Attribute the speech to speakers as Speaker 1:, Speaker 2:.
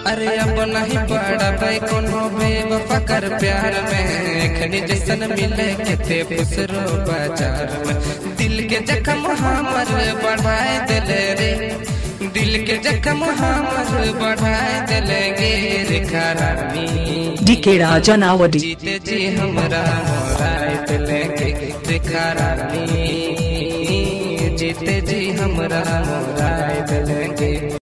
Speaker 1: अरे अब नहीं पड़ा कोनो बेवफा कर प्यार में, खनी जैसन मिले के पुसरो बाजार में। दिल के जख्म हमर बढ़ाए दिले रे, दिल के जख्म हमर बढ़ाए दिले गे रेखा रानी।
Speaker 2: डीके राजा नावडी
Speaker 1: जीते जी हमरा मोराए दिले गे रेखा रानी, जीते जी हमरा मोराए दिले गे।